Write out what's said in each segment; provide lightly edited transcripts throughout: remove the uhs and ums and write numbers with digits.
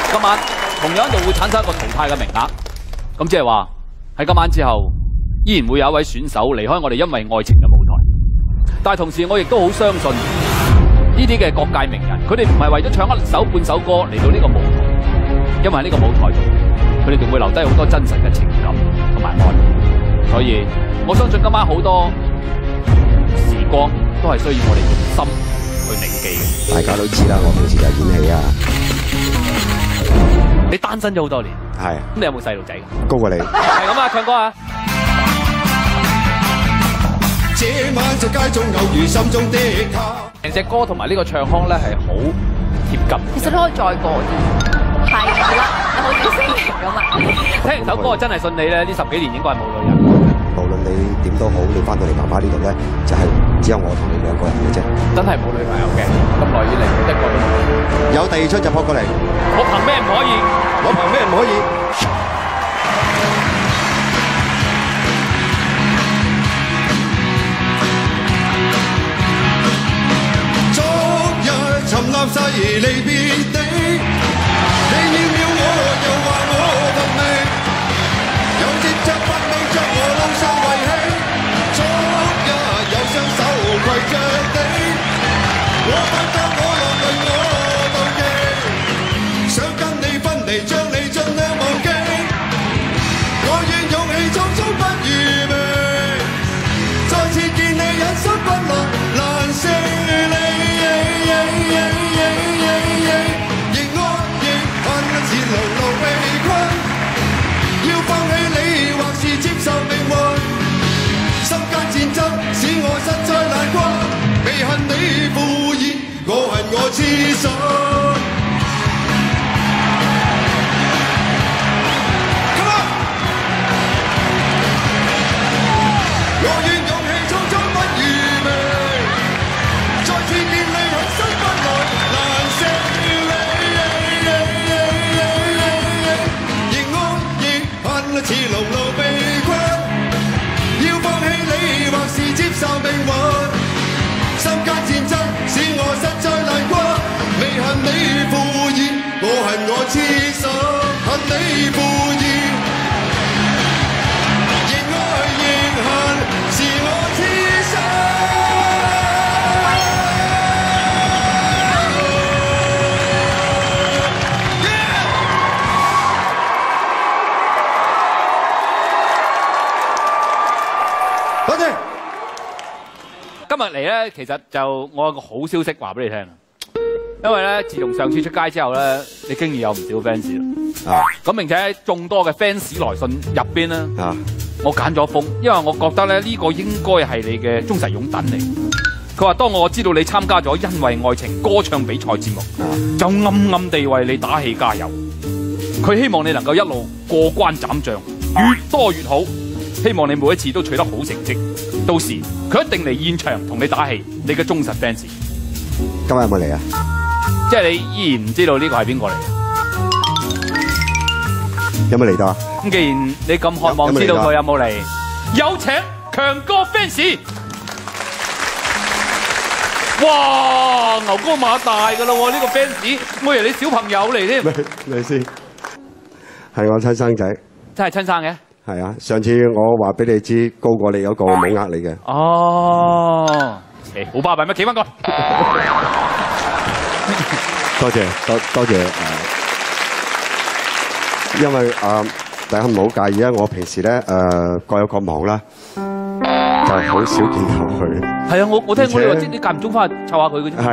今晚同樣就會產生一個淘汰嘅名額，咁即係話喺今晚之後，依然會有一位選手離開我哋因為愛情嘅舞台。但係同時，我亦都好相信呢啲嘅各界名人，佢哋唔係為咗唱一首半首歌嚟到呢個舞台，因為喺呢個舞台度，佢哋仲會留低好多真實嘅情感同埋愛。所以我相信今晚好多時光都係需要我哋用心去銘記嘅。 大家都知啦，我平時就演戲啊。 你單身咗好多年， 係。 咁你有冇細路仔㗎？ 高過你。 係咁啊，唱歌啊！ 這晚在街中偶遇心中的他。 成隻歌同埋呢個唱腔咧係好貼近。 其實都可以再過啲。係啦，有好似聲型咁啊！ 聽完首歌真係信你咧，呢10幾年應該係冇女人。 無論你點都好，你翻到嚟媽媽呢度咧，就係只有我同你2個人嘅啫。 真係冇女朋友嘅，咁耐以嚟一個都冇。 有第二出就撲過嚟。 我憑咩唔可以？ 我憑咩唔可以？ 昨日沉攬細離別地，你秒秒我又話我乏味，有節奏不理將我路上遺棄。昨日有雙手攜着你，我感覺我落淚我妒忌，想跟你分離將你盡量忘記，我願勇氣匆匆不預備，再次見你忍心不落難捨你。心間戰爭使我實在難過，未恨你敷衍，我恨我痴心。Come on！ 我願勇氣匆匆不預備，再次見你狠心不來難捨你。亦愛亦恨似牢牢被困。或是接受命運，心間戰爭使我實在難過，未恨你敷衍，我恨我痴心，恨你敷衍，亦愛亦恨是我痴心。多謝。 今日嚟咧，其實就我有個好消息話俾你聽，因為咧，自從上次出街之後咧，你經已有唔少 fans 啦。啊！咁並且喺眾多嘅 fans 來信入邊咧，我揀咗封，因為我覺得咧呢個應該係你嘅忠實擁躉嚟。佢話：當我知道你參加咗因為愛情歌唱比賽節目，就暗暗地為你打氣加油。佢希望你能夠一路過關斬將，越多越好。希望你每一次都取得好成績，到時佢一定嚟現場同你打氣，你嘅忠實 fans。 今日有冇嚟啊？ 即係你依然唔知道呢個係邊個嚟嘅？ 有冇嚟到啊？ 咁既然你咁渴望知道佢有冇嚟，有請強哥 fans。哇！牛高馬大㗎啦喎，呢個 fans，我以為你小朋友嚟添。 咪先，係我親生仔。 真係親生嘅。 係啊，上次我話俾你知，高過你嗰個冇呃你嘅。 哦，好巴閉咩？企翻過。 多謝，多謝。因為大家唔好介意啊，我平時咧各有各忙啦，就好少見到佢。 係啊，我聽我哋話，即你間唔中翻去湊下佢嘅啫。 係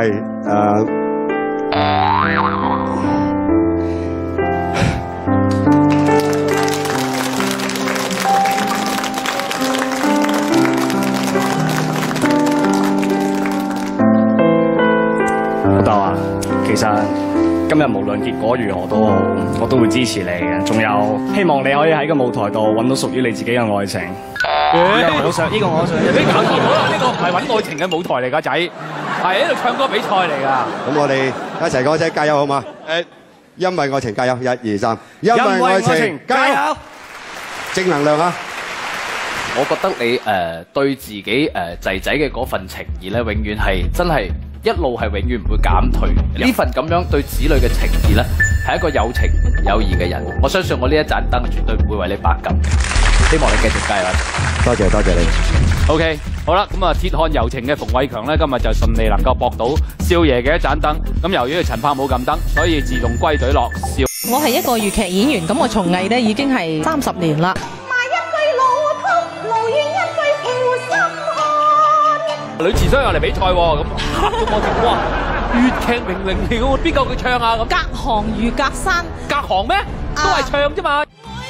老豆啊，其實今日無論結果如何都好，我都會支持你嘅。仲有希望你可以喺個舞台度揾到屬於你自己嘅愛情。我想呢個我想， 你搞錯咗啦！呢個唔係揾愛情嘅舞台嚟㗎，仔，係喺度唱歌比賽嚟㗎。 咁我哋一齊講聲加油好嘛？因為愛情加油，1、2、3，因為愛情加油，正能量啊！ 我覺得你對自己仔仔嘅嗰份情義咧，永遠係真係一路係永遠唔會減退。呢份咁樣對子女嘅情義咧， 係一個有情有義嘅人。我相信我呢一盞燈絕對唔會為你白撳嘅。希望你繼續加油。 多謝多謝你。 OK， 好啦，咁啊，鐵漢柔情嘅馮偉強咧，今日就順利能夠駁到少爺嘅一盞燈。咁由於陳柏冇撳燈，所以自動歸隊落少。 我係一個粵劇演員，咁我從藝咧已經係30年啦。 賣一句老曲，勞怨一句負心漢。 女詞商又嚟比賽喎，咁嚇到我直哇！粵劇名伶嚟嘅喎，邊個佢唱啊？咁隔行如隔山， 隔行咩？都係唱啫嘛。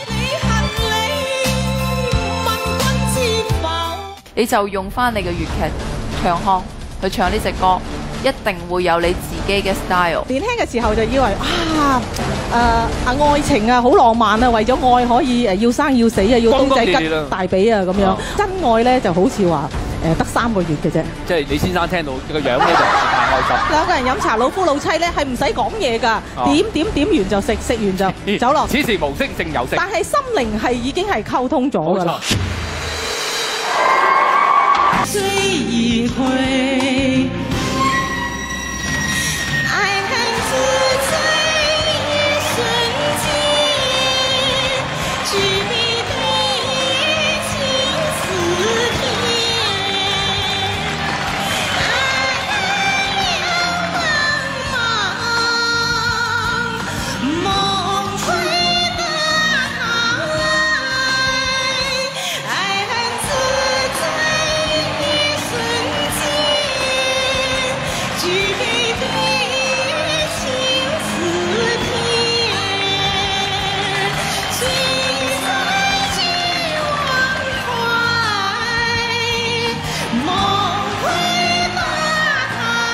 你就用翻你嘅粵劇唱腔去唱呢隻歌，一定會有你自己嘅 style。 年輕嘅時候就以為愛情啊好浪漫啊，為咗愛可以要生要死啊，要刀仔吉大髀啊咁樣。真愛咧就好似話得3個月嘅啫。 即係李先生聽到個樣咧就太開心。 兩個人飲茶老夫老妻咧係唔使講嘢㗎，點完就食，食完就走落。 此時無聲勝有聲。 但係心靈係已經係溝通咗㗎啦。追一回，愛恨只在一瞬間，距離對情似天，愛茫茫，夢回大海，愛恨只在距離對情似天，情在俱忘懷，夢回大海。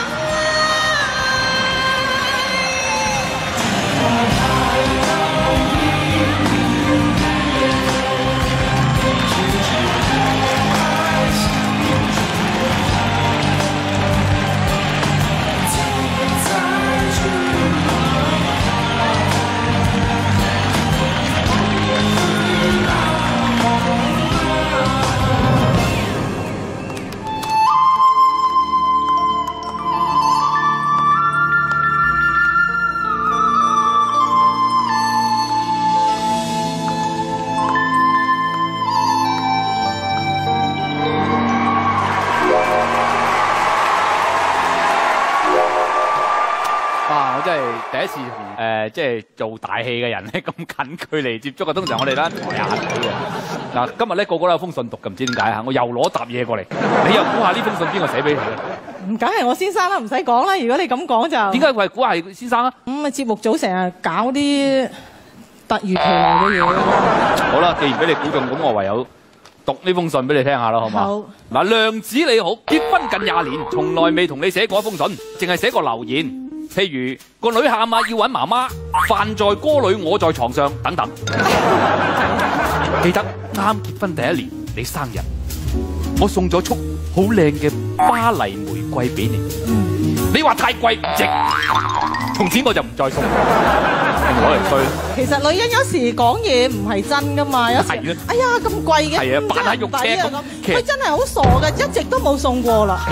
第一次同即係做大戲嘅人咧咁近距離接觸啊！通常我哋咧台下睇嘅嗱，今日咧個個都有封信讀嘅，唔知點解嚇，我又攞沓嘢過嚟，你又估下呢封信邊個寫俾你嘅？ 唔梗係我先生啦，唔使講啦。如果你咁講就點解會係估係先生啊？ 咁節目組成日搞啲突如其來嘅嘢。 好啦，既然俾你估中，咁我唯有讀呢封信俾你聽下啦，好嘛？好。嗱，亮子你好，結婚近20年，從來未同你寫過一封信，淨係寫過留言。譬如個女喊啊，要揾媽媽，飯在鍋裏，我在床上等等。記得啱結婚第1年，你生日，我送咗束好靚嘅巴黎玫瑰俾你。你話太貴唔值，從此我就唔再送。攞嚟衰。其實女人有時講嘢唔係真噶嘛，有時哎呀咁貴嘅，係啊，扮下肉赤咁。佢真係好傻㗎，一直都冇送過啦。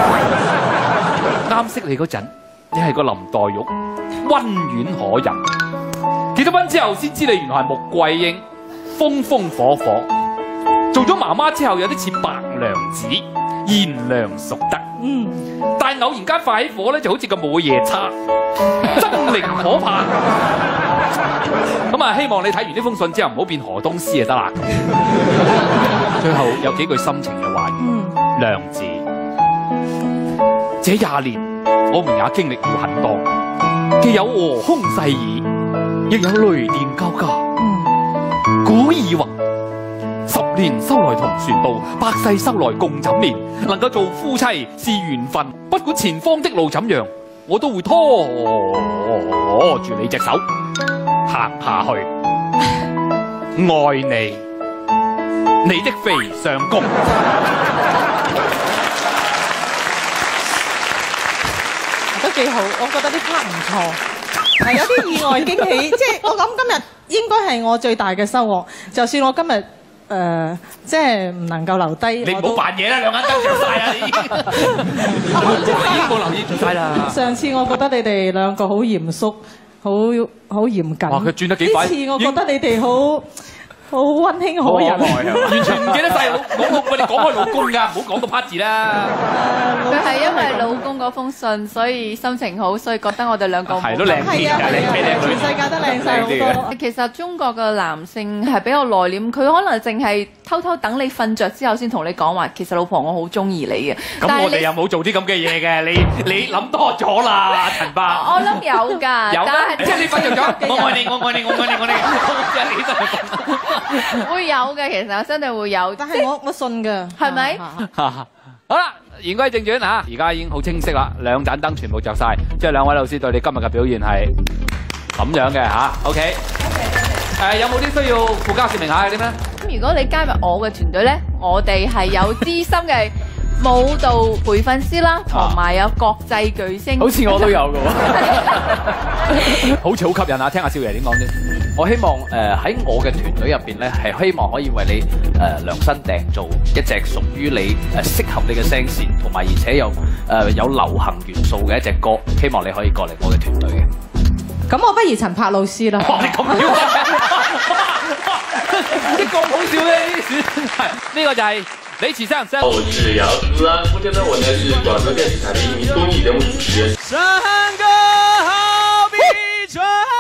啱識你嗰陣。你係個林黛玉，溫婉可人。結咗婚之後先知你原來係穆桂英，風風火火。做咗媽媽之後有啲似白娘子，賢良淑德。但係偶然間發起火咧，就好似個冇夜叉，猙獰可怕。咁啊，希望你睇完呢封信之後唔好變河東獅就得啦。最後有幾句深情嘅話語，娘子，這20年。我們也經歷了很多，既有和空細雨，亦有雷電交加。古已云：10年修來同船渡，100世修來共枕眠。能夠做夫妻是緣分，不管前方的路怎樣，我都會拖住你隻手行下去。愛你，你的肥上公。 都幾好，我覺得呢 part 唔錯，係有啲意外驚喜，即係我諗今日應該係我最大嘅收穫。就算我今日即係唔能夠留低， 你唔好扮嘢啦，2眼燈着晒啊！你已經冇留意晒啦。 上次我覺得你哋2個好嚴肅、 好嚴謹。 哇，佢轉得幾快！ 呢次我覺得你哋好溫馨可人， 完全唔記得晒我哋講開老公㗎，唔好講到 part 字啦。 佢係因為老公嗰封信，所以心情好，所以覺得我哋兩個係都靚啲㗎，靚女， 全世界都靚晒好多。 其實中國嘅男性係比較內斂，佢可能淨係偷偷等你瞓着之後先同你講話，其實老婆我好中意你嘅。 咁我哋又冇做啲咁嘅嘢嘅，你諗多咗啦，陳伯。 我諗有㗎， 有咩？即係你瞓着咗，我愛你，我愛你，我愛你，我愛你，即係你真係會有嘅，其實我真係會有， 但係我信㗎， 係咪？ 好啦，言歸正傳嚇，而家已經好清晰啦，兩盞燈全部着晒，即係兩位老師對你今日嘅表現係咁樣嘅嚇。OK， 有冇啲需要附加説明下嘅啲咩？ 咁如果你加入我嘅團隊咧，我哋係有資深嘅舞蹈培訓師啦，同埋有國際巨星。 好似我都有嘅喎， 好似好吸引啊！聽下少爺點講先。 我希望喺我嘅團隊入邊咧，係希望可以為你量身訂造一隻屬於你適合你嘅聲線，同埋而且有流行元素嘅一隻歌，希望你可以過嚟我嘅團隊嘅。 咁我不如陳柏老師啦。 哇！你咁屌啊！你咁好笑嘅呢啲係呢個就係李啟生。 我是楊思安，目前呢我呢是廣州電視台的一名綜藝人物主持人。 山歌好比春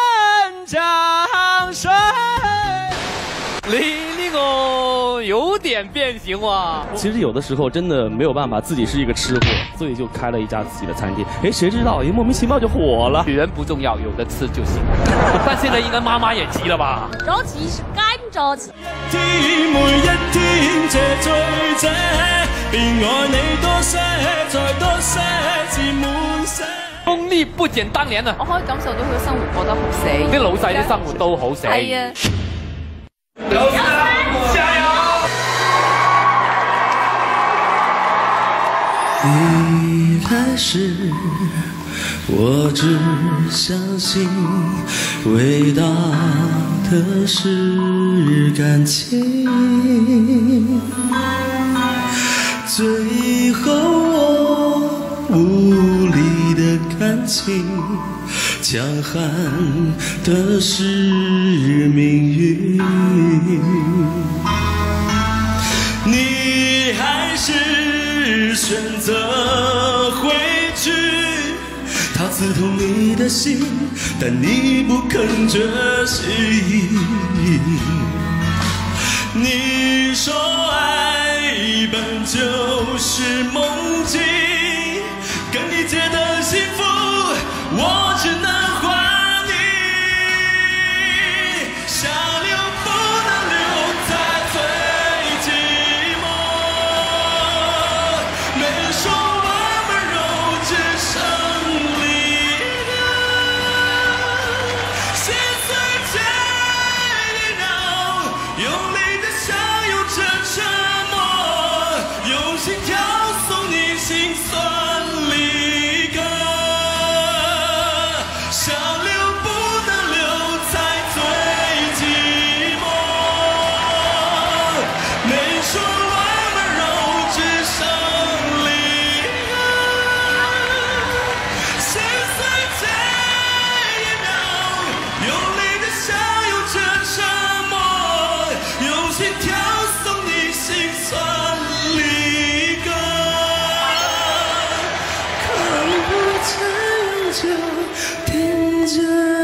江水。 你呢個有點變形啊！ 其實有的時候真的沒有辦法，自己是一個吃貨，所以就開了一家自己的餐廳。哎，誰知道，莫名其妙就火了。 女人不重要，有的吃就行。但現在應該媽媽也急了吧？ 咗次間咗次。 每一天這醉者，便愛你多些，再多些，至滿瀉。 功力不減當年啊！ 我可以感受到佢嘅生活過得好寫意。 啲老細啲生活都好寫意。係啊。 老師加油！ 一開始我只相信偉大的是感情，最後我無力的感情，強悍的是命運，你還是選擇回去，它刺痛你的心，但你不肯覺醒。你說愛本就是夢境，跟你借的幸福，我只能還你。下流不能留在最寂寞，沒說完溫柔只剩離歌，心碎這一秒，用力的相擁着沉默，用心跳送你心酸離歌。下流不能留在最寂寞，沒說完溫柔只剩離歌，心碎這一秒，用力的相擁着沉默，用心跳送你心酸離歌，可不這樣就天真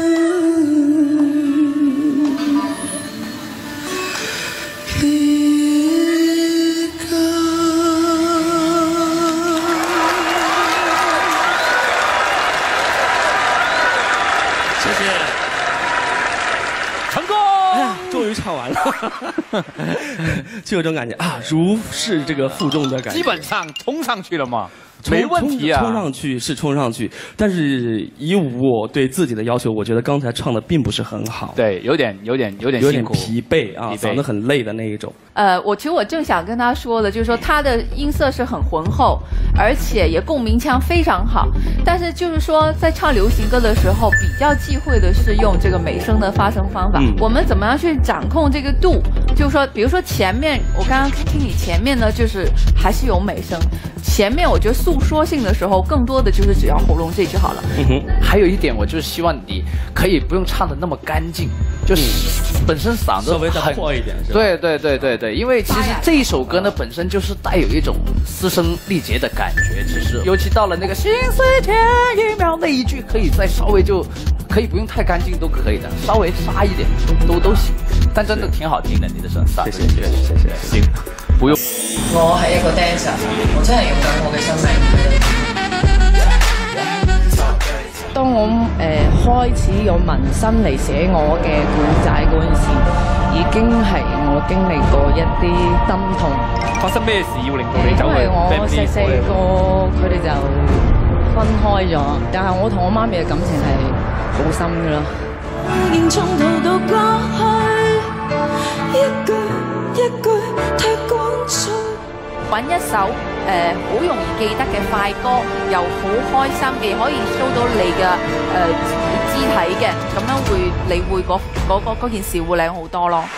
離歌。謝謝， 成功！ 哎呀，終於唱完了，就有種感覺啊，如釋這個負重的感覺。 基本上衝上去了嘛。沒問題啊， 衝上去是衝上去，但是以我對自己的要求，我覺得剛才唱的並不是很好， 對，有點辛苦， 疲憊啊，嗓子很累的那一種。 其實我正想跟他說的，就是說他的音色是很渾厚，而且也共鳴腔非常好。但是就是說，在唱流行歌的時候，比較忌諱的是用這個美聲的發聲方法。我們怎麼樣去掌控這個度， 就是说，比如说前面我刚刚听你前面呢，就是还是有美声，前面我觉得诉说性的时候，更多的就是只要喉咙这就好了。 还有一点，我就是希望你可以不用唱的那么干净，就是本身嗓子稍微再很破一点，是吧？ 对，因为其实这一首歌呢，本身就是带有一种嘶声力竭的感觉，其实尤其到了那个心碎前一秒那一句，可以再稍微就可以不用太干净都可以的，稍微沙一点都行，但真的挺好听的，你的声沙。谢谢。行，不用。 我係一個 dancer， 我真係用緊我嘅生命。當我開始用紋身嚟寫我嘅故仔嗰陣時，已經係我經歷過一啲心痛。 發生咩事要令到你走去？ 因為我細個佢哋就分開咗，但係我同我媽咪嘅感情係好深㗎咯。 仍從頭到過去，一句一句太乾燥。 揾一首好容易記得嘅快歌，又好開心嘅，可以 show 到你嘅肢體嘅，咁樣你會嗰件事會靚好多咯。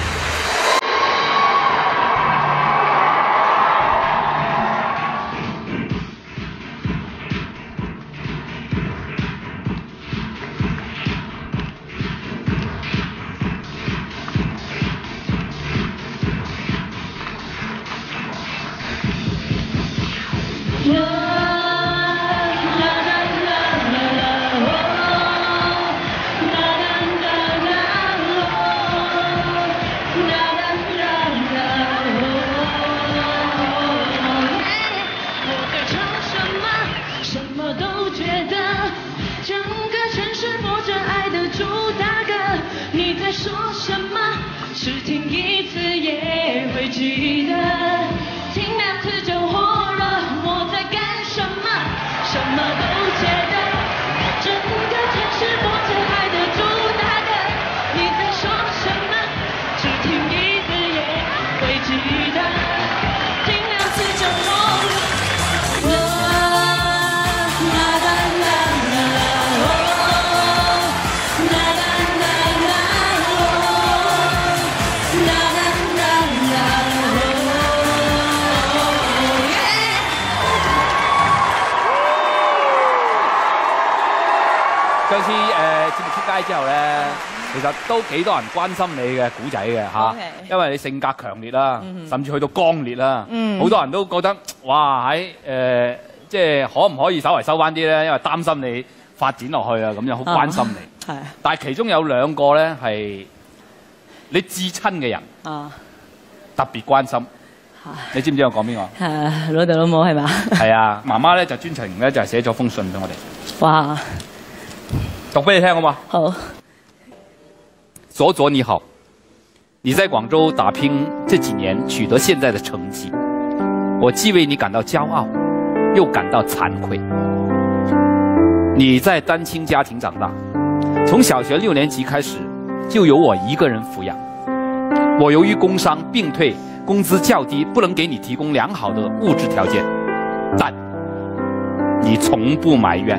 上次節目出街之後咧，其實都幾多人關心你嘅古仔嘅嚇，因為你性格強烈啦，甚至去到剛烈啦，好多人都覺得哇喺即係可唔可以稍為收翻啲咧？因為擔心你發展落去啊，咁樣好關心你。係。但係其中有兩個咧係你至親嘅人，特別關心。你知唔知我講邊個？ 老豆老母係嘛？ 係啊，媽媽咧就專程咧就係寫咗封信俾我哋。哇！讀俾你聽好嗎？好。左左你好，你在廣州打拼這幾年取得現在的成績，我既為你感到驕傲，又感到慚愧。你在單親家庭長大，從小學6年級開始就由我一個人撫養。我由於工傷病退，工資較低，不能給你提供良好的物質條件，但你從不埋怨。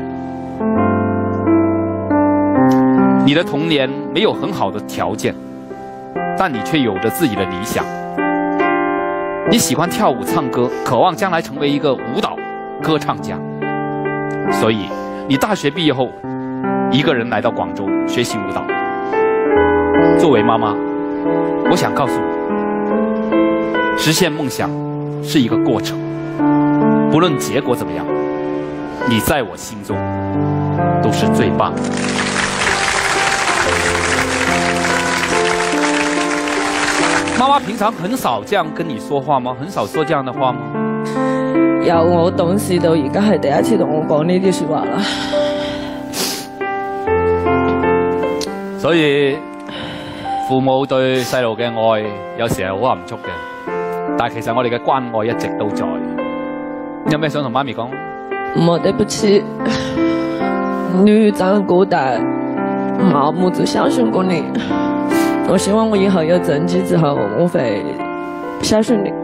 你的童年沒有很好的條件，但你卻有着自己的理想。你喜歡跳舞唱歌，渴望將來成為一個舞蹈歌唱家。所以你大學畢業後一個人來到廣州學習舞蹈。作為媽媽，我想告訴你，實現夢想是一個過程，不論結果怎麼樣，你在我心中都是最棒的。媽媽平常很少這樣跟你說話嗎？很少說這樣的話嗎？ 由我懂事到而家係第一次同我講呢啲說話啦。 所以父母對細路嘅愛有時係好含蓄嘅，但係其實我哋嘅關愛一直都在。有咩想同媽咪講？ 我對不起，你長孤單，我母子相信過你。我希望我以後有成績之後，我會孝順你。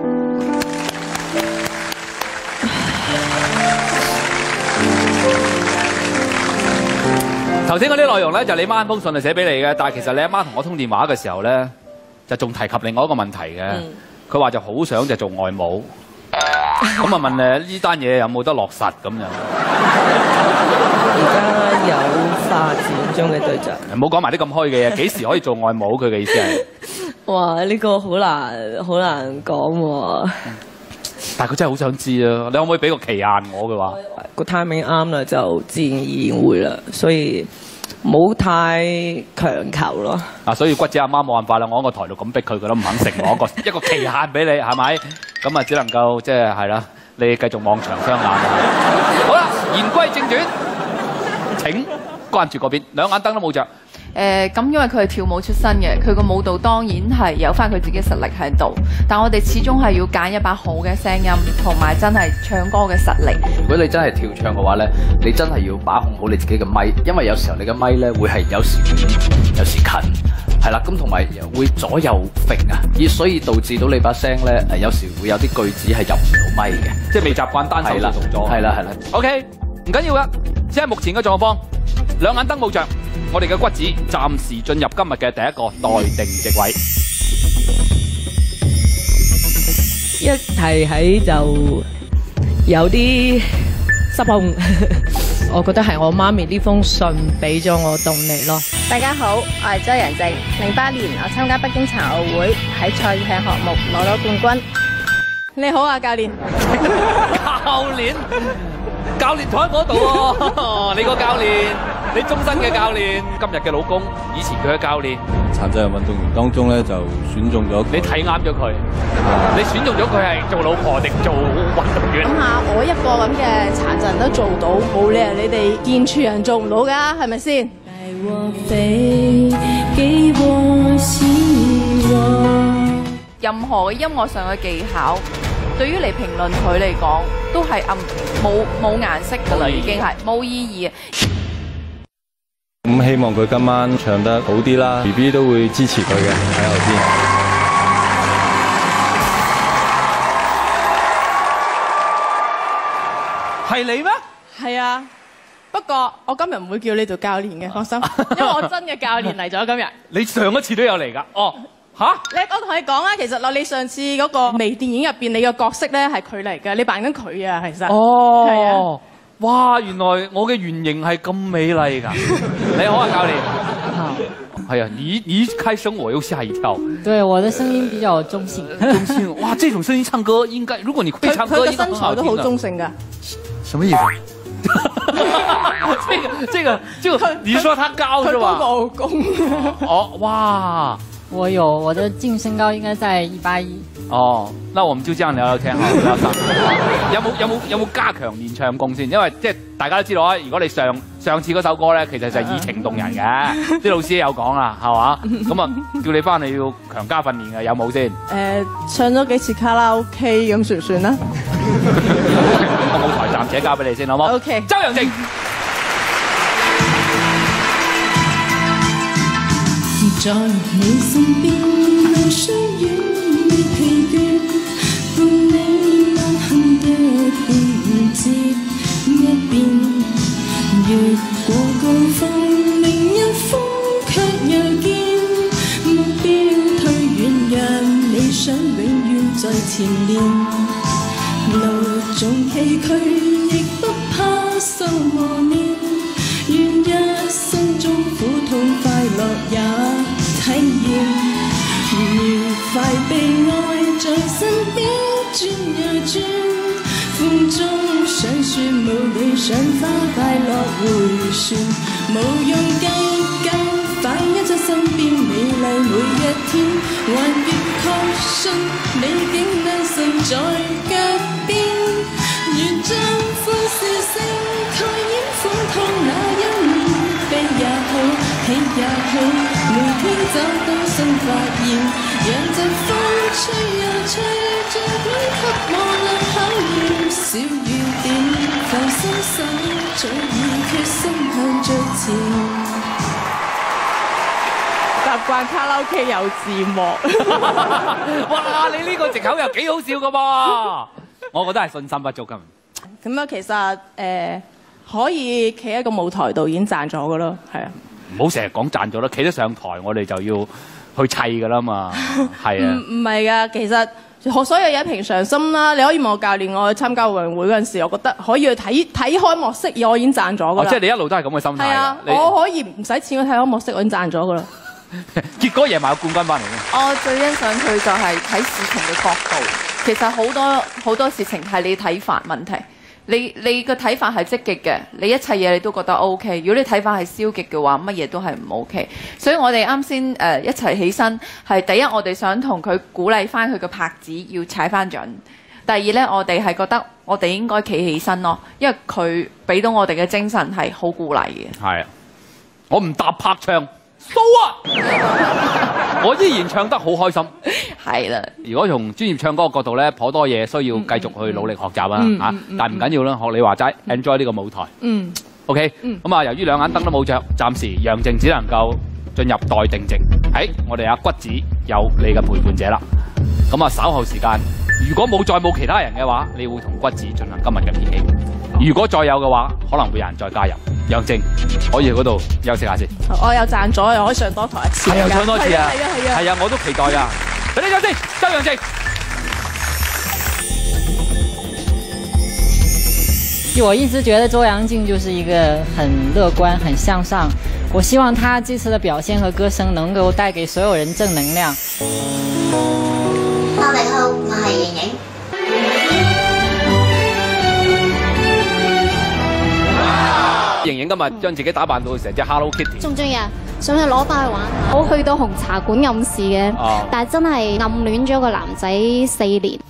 頭先嗰啲內容咧，就你媽封信係寫俾你嘅，但係其實你阿媽同我通電話嘅時候咧， 就仲提及另外一個問題嘅，佢話就好想就做外母，咁啊問呢單嘢有冇得落實咁樣？ 而家有發展中嘅對象。 唔好講埋啲咁虛嘅嘢，幾時可以做外母？佢嘅意思係。 哇！呢個好難講喎。 但係佢真係好想知啊！你可唔可以俾個期限我嘅話？ 個 timing 啱啦，就自然而然會啦，所以冇太強求咯。 所以骨子阿媽冇辦法啦，我喺個台度咁逼佢，佢都唔肯承諾一個期限俾你，係咪？咁啊，只能夠即係啦，你繼續望長雙眼。好啦，言歸正傳，請關注嗰邊，兩眼燈都冇着。 咁因為佢係跳舞出身嘅，佢個舞蹈當然係有翻佢自己實力喺度，但我哋始終係要揀一把好嘅聲音，同埋真係唱歌嘅實力。 如果你真係跳唱嘅話咧，你真係要把控好你自己嘅咪，因為有時候你嘅咪咧會係有時遠，有時近，係啦，咁同埋會左右揈啊，所以導致到你把聲咧有時會有啲句子係入唔到咪嘅， 即係未習慣單手嘅動作。係啦。OK， 唔緊要噶，只係目前嘅狀況，兩眼燈冇着。我哋嘅骨子暫時進入今日嘅第一個待定席位。 一提起就有啲失控， 我覺得係我媽咪呢封信俾咗我動力咯。 大家好，我係周楊靜。08年我參加北京殘奧會，喺賽艇項目攞到冠軍。 你好啊，教練。 教練坐喺嗰度喎，你個教練，你終身嘅教練，今日嘅老公，以前佢嘅教練。 殘疾人運動員當中咧就選中咗， 你睇啱咗佢，你選中咗佢係做老婆定做運動員？ 諗下我一個咁嘅殘疾人都做到，冇理由你哋健全人做唔到㗎，係咪先？ 任何嘅音樂上嘅技巧，對於嚟評論佢嚟講，都係冇顏色，已經係冇意義。 咁希望佢今晚唱得好啲啦 ，BB 都會支持佢嘅喺後邊。 係你咩？ 係啊，不過我今日唔會叫你做教練嘅，放心，因為我真嘅教練嚟咗今日。 你上一次都有嚟㗎？哦。嚇！ 我同你講啊，其實你上次嗰個微電影入邊，你個角色咧係佢嚟嘅，你扮緊佢啊，其實。 哦。 係啊。 哇！原來我嘅原型係咁美麗㗎。你好啊，教練。係啊，你一開聲我又嚇一跳。 對，我的聲音比較中性。 中性。哇！這種聲音唱歌應該，如果你會唱歌， 佢嘅身材都好中性㗎。 什麼意思？這個，你說他高是吧？ 佢武功。 哦，哇！ 我的淨身高應該在181。 哦，那我們就這樣聊聊天好，有冇加強練唱功先？因為即係大家都知道啊，如果你上次嗰首歌咧，其實就係以情動人嘅，啲老師有講啦，係嘛？咁啊，叫你翻嚟要強加訓練嘅，有冇先？ 唱咗幾次卡拉 OK 咁算唔算啦？ 個舞台暫且交俾你先，好冇 ？OK， 周楊靜。 在你身邊，路雖遠未疲倦，伴你漫行的邊接一邊，越過高峰，另一峰卻又見，目標推遠，讓理想永遠在前面，路縱崎嶇，亦不怕受磨練，願一生中苦痛快樂也體驗，愉快被愛在身邊轉又轉，風中想說無理想花快樂迴旋，無用計反映在身邊美麗每一天，還別確信美景能成在腳邊，願將歡笑聲蓋掩苦痛那一面，悲也好，喜也好，每天找到新發現，讓陣風吹又吹，盡管給我能考驗，小雨點浮心手，早已決心向着前。 習慣卡拉 OK 有字幕。 哇！你呢個藉口又幾好笑噶噃，我覺得係信心不足㗎。 咁啊，其實可以企喺個舞台度已經賺咗噶咯，係啊。 唔好成日講賺咗啦，企得上台我哋就要去砌㗎啦嘛，係啊。 唔係㗎，其實所有嘢平常心啦。你可以問我教練，我去參加奧運會嗰陣時，我覺得可以去睇開幕式，我已經賺咗㗎啦。 即係你一路都係咁嘅心態。係啊，我可以唔使錢去睇開幕式，我已經賺咗㗎啦。 結果贏埋個冠軍翻嚟嘅。 我最欣賞佢就係睇事情嘅角度。其實好多事情係你睇法問題。你個睇法係積極嘅，你一切嘢你都覺得 OK。如果你睇法係消極嘅話，乜嘢都係唔 OK。所以我哋啱先一齊起身，係第一我哋想同佢鼓勵翻佢嘅拍子要踩翻準。第二呢，我哋係覺得我哋應該企起身咯，因為佢俾到我哋嘅精神係好鼓勵嘅。 係啊，我唔搭拍唱。我依然唱得好開心。 係啦。 如果從專業唱歌嘅角度咧，頗多嘢需要繼續去努力學習啊。但係唔緊要啦，學你話齋 enjoy 呢個舞台。OK。咁啊，由於兩眼燈都冇着，暫時楊靜只能夠進入待定席。我哋阿骨子有你嘅陪伴者啦。咁啊，稍後時間如果再冇其他人嘅話，你會同骨子進行今日嘅 PK。如果再有嘅話，可能會有人再加入。楊靜可以去嗰度休息下先。 我有賺咗，又可以上多台一次。 係啊，上多次啊！ 係啊， 我都期待啊！俾你休息，周楊靜。 我一直覺得周揚靜就是一個很樂觀、很向上。我希望她這次的表現和歌聲能夠帶給所有人正能量。 你好，我係瑩瑩。 瑩瑩今日將自己打扮到成隻 Hello Kitty。 中唔中意啊？想唔想攞翻去玩？我去到紅茶館暗示嘅，但係真係暗戀咗個男仔4年。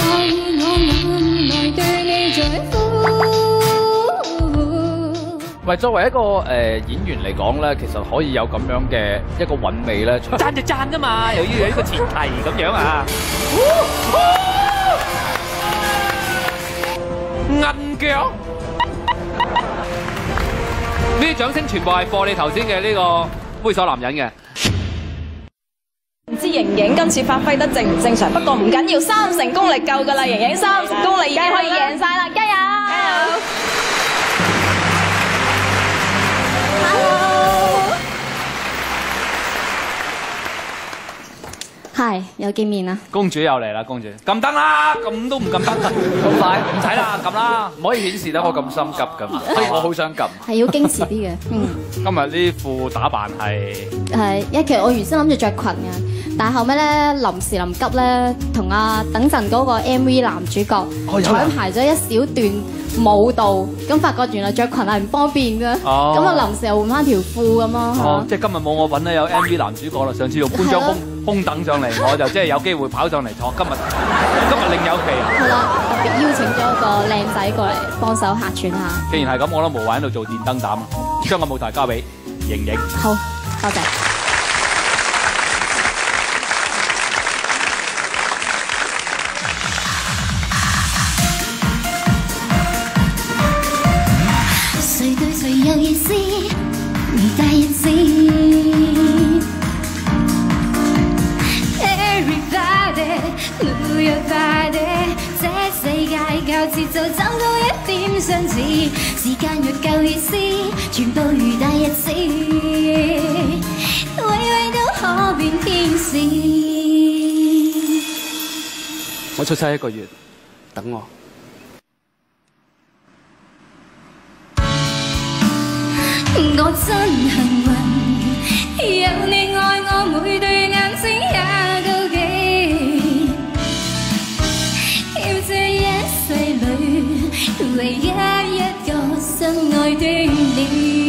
喂，作為一個演員嚟講咧，其實可以有咁樣嘅一個韻味咧， 讚就讚㗎嘛，又要有呢個前提咁樣啊。銀腳。呢啲掌聲全部係播你頭先嘅呢個猥瑣男人嘅。 唔知瑩瑩今次發揮得正唔正常，不過唔緊要，3成功力夠㗎啦，瑩瑩3成功力已經可以贏晒啦，加油！ 係，又見面啦！ 公主又嚟啦，公主撳燈啦，撳都唔撳燈，咁快唔使啦，撳啦， 唔可以顯示得我咁心急㗎嘛，所以我好想撳。 係要矜持啲嘅， 今日呢副打扮係其實我原先諗住着裙嘅，但係後尾咧臨時臨急咧，同等陣嗰個 MV 男主角彩排咗一小段舞蹈，咁發覺原來着裙係唔方便嘅，咁啊臨時又換翻條褲咁咯。 即係今日冇我揾咧有 MV 男主角啦，上次用搬張空凳上嚟，我就即係有機會跑上嚟坐。今日另有期啊！ 係啦，特別邀請咗個靚仔過嚟幫手客串下。 既然係咁，我都無謂喺度做電燈膽，將個舞台交俾瑩瑩。 好，多謝。誰對誰有意思？你大日子。Move your body， 這世界較節奏增高一點相似，時間若夠意思，全部如大日子，位位都可變天使。 我出世1個月，等我。 我真幸運，有你愛我，每對眼睛也妒忌。唯一一個心愛的你，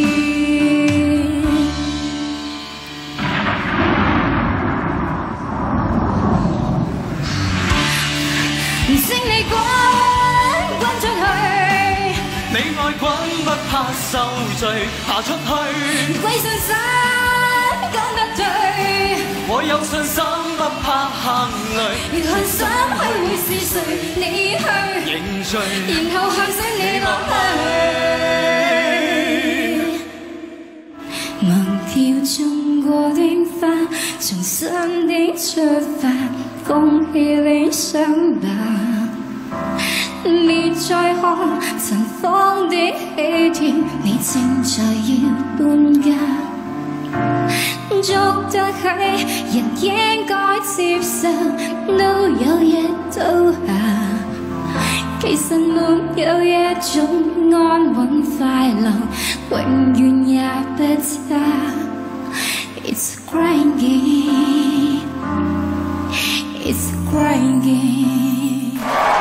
請你滾出去， 你愛滾不怕受罪，爬出去， 鬼信心講得對， 我有信心不怕行雷， 如向心去會是誰？你去凝聚， 然後向醒你落去，忘掉種過的花，重新的出發，放棄理想吧。你再看塵封的喜帖，你正在要搬家。 捉得起，人應該接受，都有日到下。其實沒有一種安穩快樂，永遠也不差。It's grinding, it's grinding。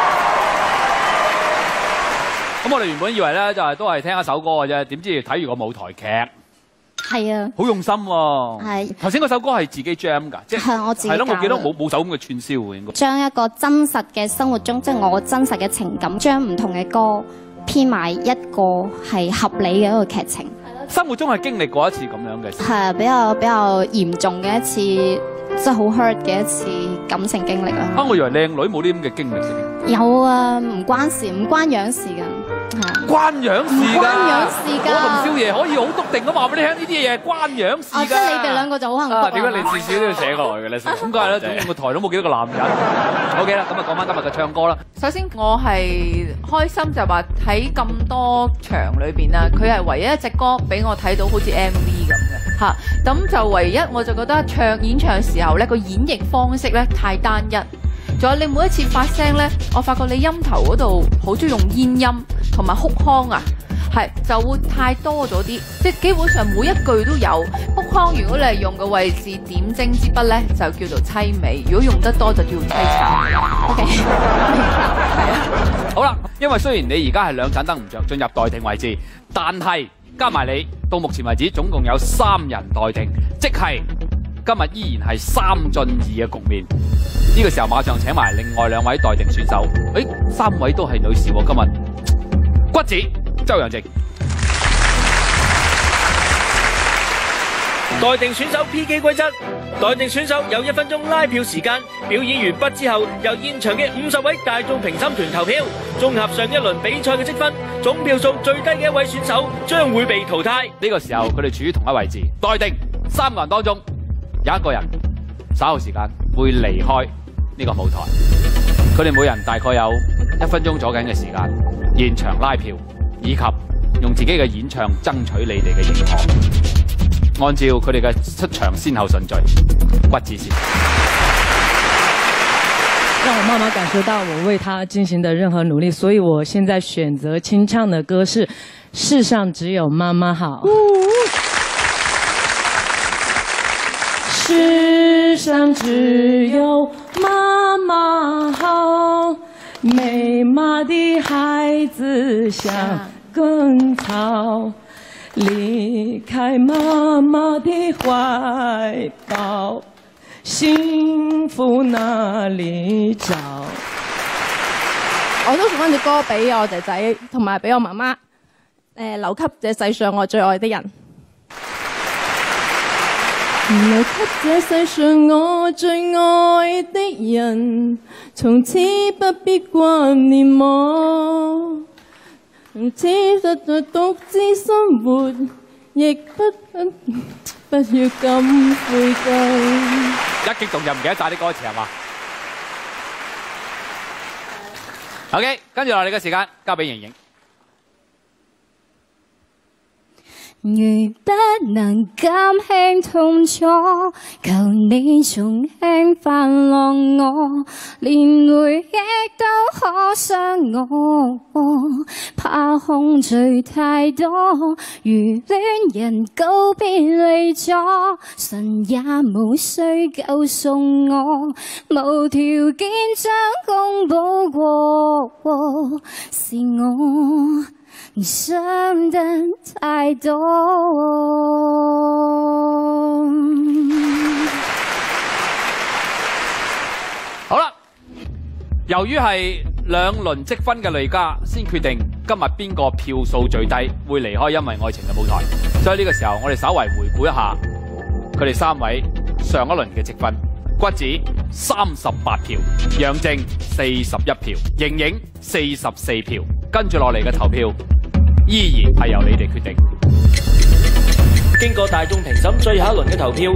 咁我哋原本以為咧就係都係聽一首歌嘅啫，點知睇完個舞台劇， 係啊， 好用心喎。 係頭先嗰首歌係自己 jam 㗎，即係我自己係咯，我記得搞嘅冇手咁嘅串燒喎應該。 將一個真實嘅生活中，即係我真實嘅情感，將唔同嘅歌編埋一個係合理嘅一個劇情。 生活中係經歷過一次咁樣嘅事， 係比較嚴重嘅一次，即係好 hurt 嘅一次感情經歷啊！ 啊，我以為靚女冇啲咁嘅經歷嘅。 有啊，唔關事，唔關樣事㗎。 關樣事㗎， 關樣事㗎。 我同少爺可以好篤定咁話俾你聽，呢啲嘢係關樣事㗎。 即係你哋兩個就好幸福啊！ 點解你至少都要寫過來嘅咧？咁梗係啦，總個台都冇幾多個男人。OK 啦，咁啊講翻今日嘅唱歌啦。 首先我係開心就話睇咁多場裏邊啦，佢係唯一一隻歌俾我睇到好似 MV 咁嘅嚇，咁就唯一我就覺得演唱時候咧個演繹方式咧太單一。仲有你每一次發聲咧，我發覺你音頭嗰度好中意用咽音同埋哭腔啊，係就會太多咗啲，即係基本上每一句都有哭腔。如果你係用嘅位置點睛之筆咧，就叫做凄美；如果用得多就叫凄慘。OK， 係啊。 好啦，因為雖然你而家係兩盞燈唔着，進入待定位置，但係加埋你到目前為止總共有3人待定，即係今日依然係3進2嘅局面。呢個時候馬上請埋另外2位待定選手。3位都係女士喎，今日骨子周揚靜。 待定選手 PK 規則：待定選手有1分鐘拉票時間，表演完畢之後，由現場嘅50位大眾評審團投票，綜合上一輪比賽嘅積分，總票數最低嘅一位選手將會被淘汰。 呢個時候佢哋處於同一位置，待定3個人當中有1個人稍後時間會離開呢個舞台，佢哋每人大概有1分鐘左右嘅時間，現場拉票以及用自己嘅演唱爭取你哋嘅認可，按照佢哋嘅出場先後順序，骨子先。 讓我媽媽感受到我為她進行的任何努力，所以我現在選擇清唱的歌是《世上只有媽媽好》。世上只有媽媽好，沒媽的孩子像根草，離開媽媽的懷抱，幸福哪裡找？ 我都送翻隻歌俾我仔仔同埋俾我媽媽，留給這世上我最愛的人。留給這世上我最愛的人，從此不必掛念我，從此實在獨自生活，亦不要咁悔疚。 一激動就唔記得晒啲歌詞係嘛 ？OK， 跟住落嚟嘅時間交俾瑩瑩。 如不能減輕痛楚，求你從輕放落我，連回憶都可傷我，怕控罪太多，如戀人告別離咗，神也無需救贖我，無條件將功補過，是我傷得太多。 好啦，由於係2輪積分嘅累加，先決定今日邊個票數最低會離開因為愛情嘅舞台。所以呢個時候，我哋稍為回顧一下佢哋3位上一輪嘅積分。骨子38票，楊靜41票，瑩瑩44票。跟住落嚟嘅投票依然係由你哋決定。 經過大眾評審最後一輪嘅投票，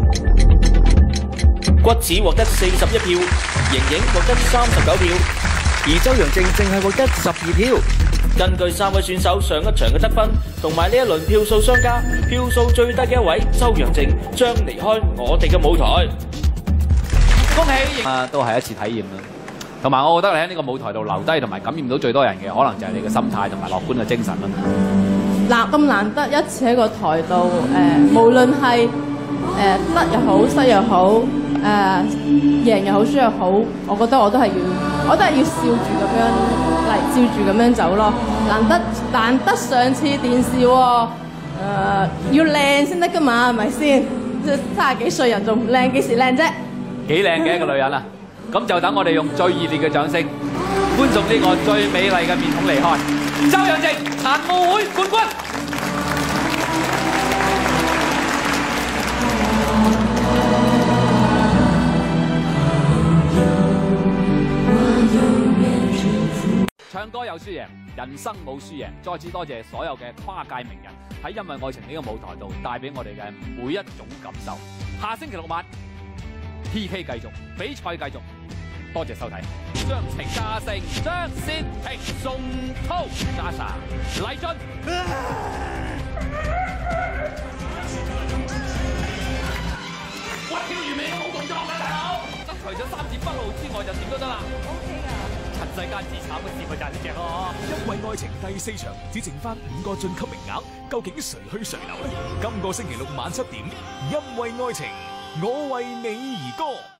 骨子獲得41票，瑩瑩獲得39票， 而周揚靜淨係獲得12票。根據3位選手上一場嘅得分同埋呢一輪票數相加，票數最低嘅一位周揚靜將離開我哋嘅舞台。 恭喜！都係一次體驗啦。同埋我覺得你喺呢個舞台度留低同埋感染到最多人嘅，可能就係你嘅心態同埋樂觀嘅精神啦。 咁難得一次喺個台度，無論係得又好，失又好，贏又好，輸又好，我覺得我都係要笑住咁樣嚟，笑住咁樣走咯。難得上次電視喎，要靚先得㗎嘛，係咪先？即係30幾歲人仲唔靚，幾時靚啫？ 幾靚嘅一個女人啊！咁就等我哋用最熱烈嘅掌聲，歡送呢個最美麗嘅面孔離開。周揚靜，殘奧會冠軍。唱歌有輸贏，人生冇輸贏。再次多謝所有嘅跨界名人喺《因為愛情》呢個舞台度帶俾我哋嘅每一種感受。下星期6晚 PK 繼續，比賽繼續。多謝收睇。張程嘉誠、張善平、宋濤、嘉莎、黎俊。喂，跳完未？冇動作㗎，大佬。除咗3字不露之外，就點都得啦。OK 㗎。塵世間至慘嘅事咪就係呢隻咯。 因為愛情第4場只剩翻5個晉級名額，究竟誰去誰留呢？今個星期6晚7點，因為愛情，我為你而歌。